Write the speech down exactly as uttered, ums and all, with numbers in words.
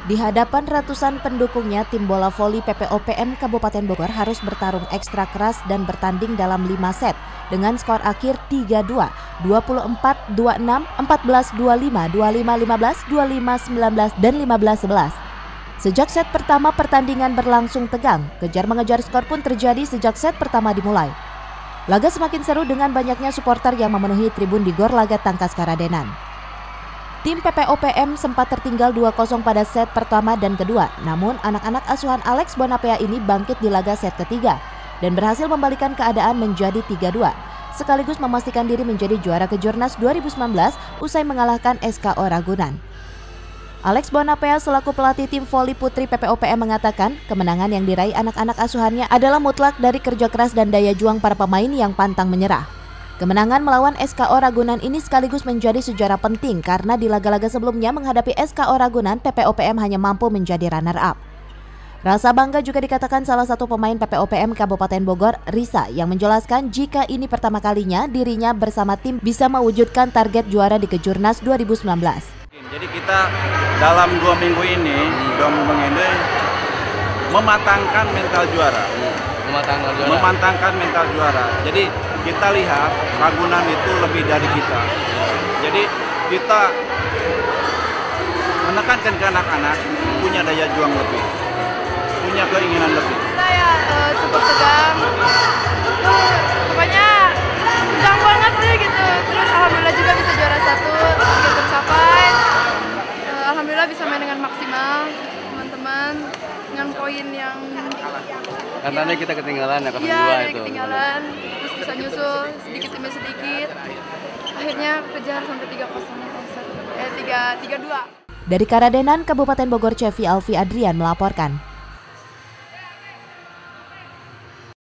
Di hadapan ratusan pendukungnya, tim bola voli P P O P M Kabupaten Bogor harus bertarung ekstra keras dan bertanding dalam lima set dengan skor akhir tiga dua, dua puluh empat dua puluh enam, empat belas dua puluh lima, dua puluh lima lima belas, dua puluh lima sembilan belas, dan lima belas sebelas. Sejak set pertama pertandingan berlangsung tegang, kejar-mengejar skor pun terjadi sejak set pertama dimulai. Laga semakin seru dengan banyaknya supporter yang memenuhi tribun di Gor Laga Tangkas Karadenan. Tim P P O P M sempat tertinggal dua kosong pada set pertama dan kedua, namun anak-anak asuhan Alex Bonapea ini bangkit di laga set ketiga dan berhasil membalikan keadaan menjadi tiga dua, sekaligus memastikan diri menjadi juara Kejurnas dua ribu sembilan belas usai mengalahkan S K O Ragunan. Alex Bonapea selaku pelatih tim voli putri P P O P M mengatakan kemenangan yang diraih anak-anak asuhannya adalah mutlak dari kerja keras dan daya juang para pemain yang pantang menyerah. Kemenangan melawan S K O Ragunan ini sekaligus menjadi sejarah penting karena di laga-laga sebelumnya menghadapi S K O Ragunan, P P O P M hanya mampu menjadi runner-up. Rasa bangga juga dikatakan salah satu pemain P P O P M Kabupaten Bogor, Risa, yang menjelaskan jika ini pertama kalinya dirinya bersama tim bisa mewujudkan target juara di Kejurnas dua ribu sembilan belas. Jadi kita dalam dua minggu ini, dua minggu ini mematangkan mental juara. Mematangkan juara. Mematangkan mental juara. Jadi kita lihat Ragunan itu lebih dari kita. Jadi kita menekankan ke anak-anak punya daya juang lebih, punya keinginan lebih. Kita ya uh, cukup tegang, uh, pokoknya tegang banget deh gitu. Terus alhamdulillah juga bisa juara satu, target tercapai. Uh, alhamdulillah bisa main dengan maksimal, teman-teman dengan poin yang katanya ya, kita ketinggalan ya, iya, itu. ketinggalan, terus bisa nyusul sedikit demi sedikit, akhirnya kejar sampai tiga kosong, eh tiga dua. Dari Karadenan, Kabupaten Bogor, Cevi Alfi Adrian melaporkan.